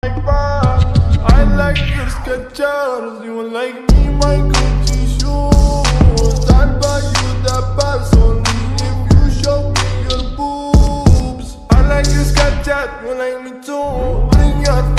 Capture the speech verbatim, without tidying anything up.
I like your Skechers, you like me, my Gucci shoes. I'll buy you the best only if you show me your boobs. I like your Skechers, you like me too. Bring your